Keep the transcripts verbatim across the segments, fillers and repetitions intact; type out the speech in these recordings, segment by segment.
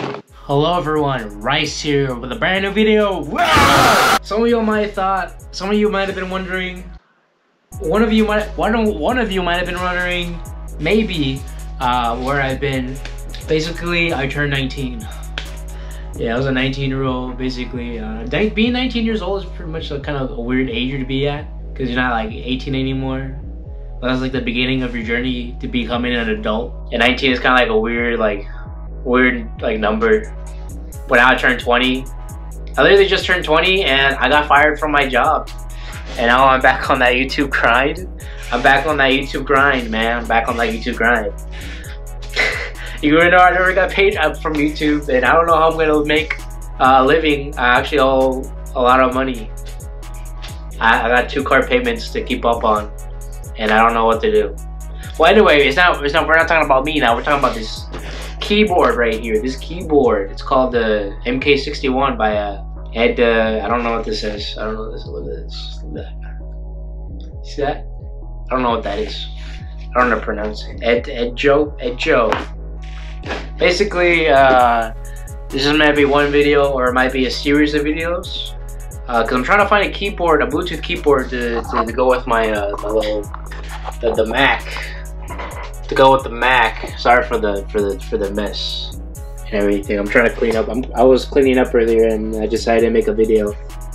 Hello everyone, Rice here with a brand new video. Whoa! Some of you might have thought, some of you might have been wondering, one of you might, one, one of you might have been wondering, maybe, uh, where I've been. Basically, I turned nineteen. Yeah, I was a nineteen year old, basically. Uh, being nineteen years old is pretty much a kind of a weird age to be at, because you're not like eighteen anymore. That's like the beginning of your journey to becoming an adult. And nineteen is kind of like a weird, like, weird like number. When I turned twenty, I literally just turned twenty and I got fired from my job, and now I'm back on that YouTube grind. I'm back on that YouTube grind, man. I'm back on that YouTube grind. Even though I never got paid from YouTube, and I don't know how I'm gonna make a living. I actually owe a lot of money. I, I got two car payments to keep up on, and I don't know what to do. Well, anyway, it's not. It's not. We're not talking about me now. We're talking about this keyboard right here. This keyboard. It's called the M K sixty-one by uh, Ed. Uh, I don't know what this is. I don't know what this. Look at this. Look at that. See that? I don't know what that is. I don't know how to pronounce it. Ed. EDJO. EDJO. Basically, uh, this is maybe one video, or it might be a series of videos. Uh, Cause I'm trying to find a keyboard, a Bluetooth keyboard to to, to go with my uh, the little the, the Mac. To go with the Mac. Sorry for the for the for the mess and everything. I'm trying to clean up. I'm, I was cleaning up earlier and I decided to make a video.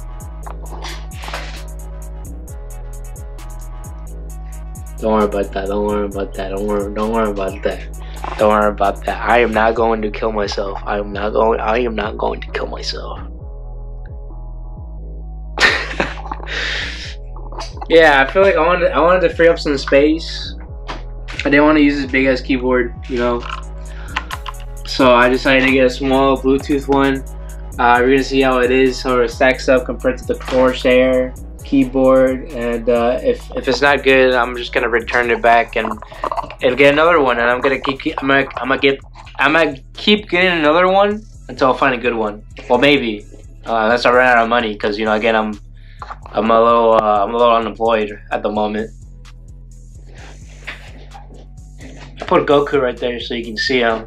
Don't worry about that. Don't worry about that. Don't worry. Don't worry about that. Don't worry about that. I am not going to kill myself. I am not going. I am not going to kill myself. Yeah, I feel like I wanted. I wanted to free up some space. I didn't want to use this big ass keyboard, you know. So I decided to get a small Bluetooth one. Uh, we're gonna see how it is, how it stacks up compared to the Corsair keyboard. And uh, if if it's not good, I'm just gonna return it back and and get another one. And I'm gonna keep. I'm gonna. I'm gonna get. I'm gonna keep getting another one until I find a good one. Well, maybe uh, unless I run out of money, because you know, again, I'm I'm a little uh, I'm a little unemployed at the moment. I put Goku right there so you can see him.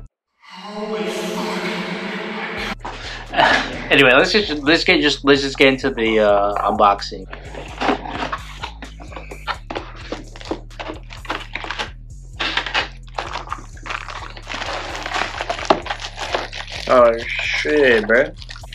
Anyway, let's just let's get just let's just get into the uh, unboxing. Oh shit, bro!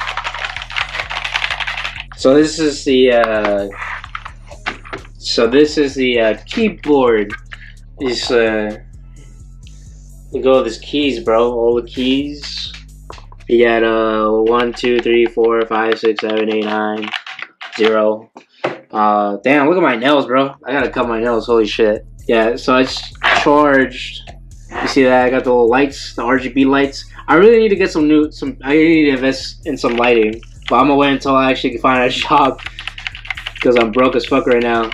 So this is the uh, so this is the uh, keyboard. Is uh. Look at all these keys, bro. All the keys. You got uh one, two, three, four, five, six, seven, eight, nine, zero. Uh, damn! Look at my nails, bro. I gotta cut my nails. Holy shit! Yeah. So it's charged. You see that? I got the little lights, the R G B lights. I really need to get some new, some. I need to invest in some lighting, but I'm gonna wait until I actually can find a job because I'm broke as fuck right now.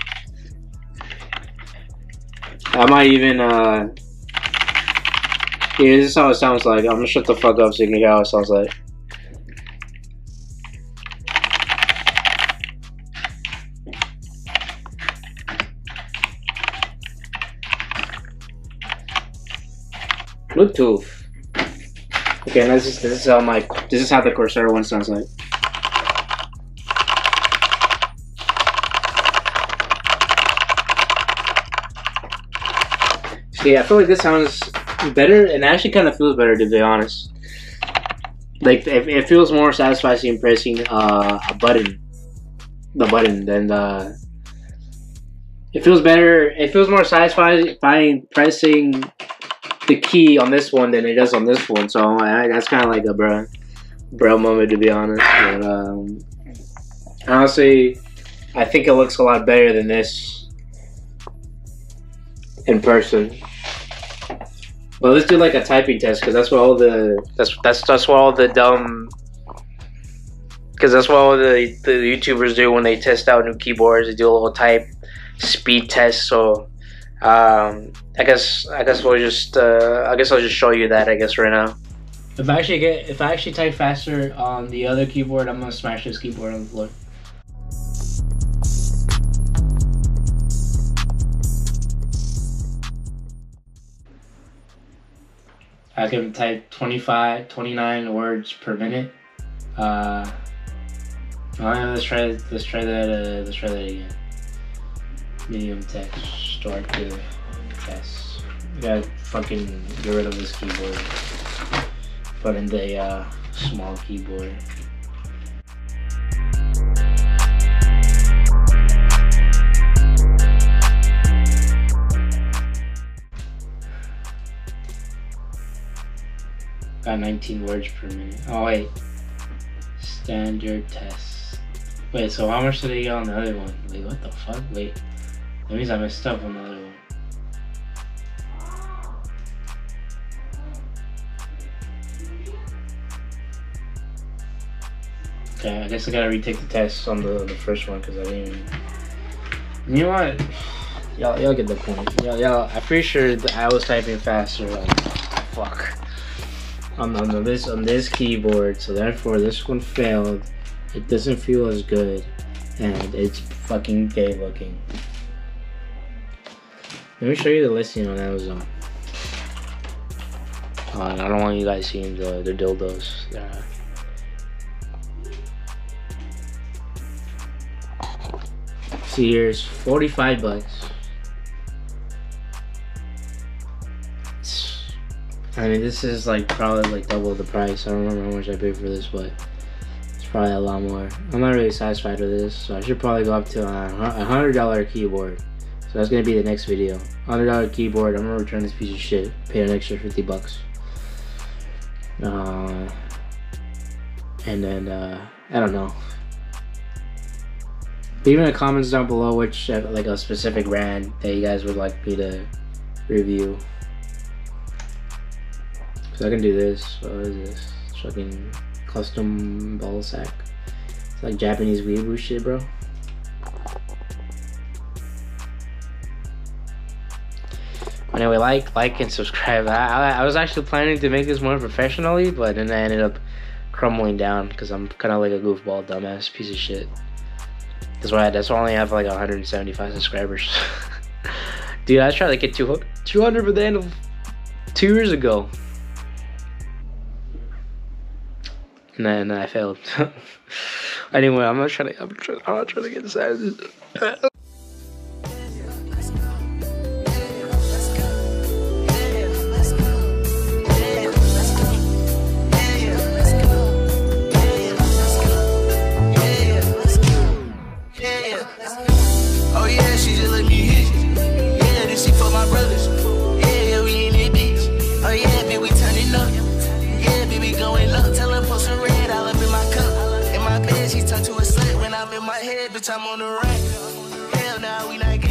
I might even uh. Yeah, this is how it sounds like. I'm gonna shut the fuck up so you can hear how it sounds like. Bluetooth. Okay, and this is this is how my this is how the Corsair one sounds like. See, I feel like this sounds better, and actually kind of feels better, to be honest. Like it, it feels more satisfying pressing uh, a button, the button than the. It feels better. It feels more satisfying pressing the key on this one than it does on this one. So I, that's kind of like a bro, bro moment, to be honest. But um, honestly, I think it looks a lot better than this in person. But let's do like a typing test, because that's what all the that's that's that's what all the dumb because that's what all the the YouTubers do when they test out new keyboards. They do a little type speed test. So um, I guess I guess we'll just uh, I guess I'll just show you that I guess right now. If I actually get if I actually type faster on the other keyboard, I'm gonna smash this keyboard on the floor. I can type twenty-five, twenty-nine words per minute. Uh, alright, let's try. Let's try that. Uh, let's try that again. Medium text. Start to test. We gotta fucking get rid of this keyboard. Put in the uh, small keyboard. Got nineteen words per minute. Oh wait, standard test. Wait, so how much did they get on the other one? Wait, what the fuck? Wait, that means I messed up on the other one. Okay, I guess I gotta retake the test on the, the first one because I didn't even... You know what? Y'all y'all get the point. Y'all, y'all, I'm pretty sure that I was typing faster. Like, fuck. On, on this on this keyboard, so therefore this one failed. It doesn't feel as good, and it's fucking gay looking. Let me show you the listing on Amazon. Uh, I don't want you guys seeing the the dildos. Uh, see, here's forty-five bucks. I mean, this is like probably like double the price. I don't remember how much I paid for this, but it's probably a lot more. I'm not really satisfied with this, so I should probably go up to a hundred dollar keyboard. So that's gonna be the next video. Hundred dollar keyboard. I'm gonna return this piece of shit. Pay an extra fifty bucks. Uh, and then uh, I don't know. Leave in the comments down below which uh, like a specific brand that you guys would like me to review. So I can do this. What is this? Fucking custom ball sack. It's like Japanese weeaboo shit, bro. Anyway, like, like, and subscribe. I, I, I was actually planning to make this more professionally, but then I ended up crumbling down because I'm kind of like a goofball, dumbass piece of shit. That's why. That's why I only have like one hundred seventy-five subscribers. Dude, I tried to get two hundred by the end of two years ago. And then I failed. Anyway, I'm not trying to. I'm, trying, I'm not trying to get sad. Oh yeah, she just let me hit you. Yeah, this shit for my brothers. Yeah, we in that bitch. Oh yeah, baby, we turning up. Yeah, baby, going up. Tell her put some red all up in my cup. In my bed, she turned to a slut. When I'm in my head, bitch, I'm on the right. Hell nah, we not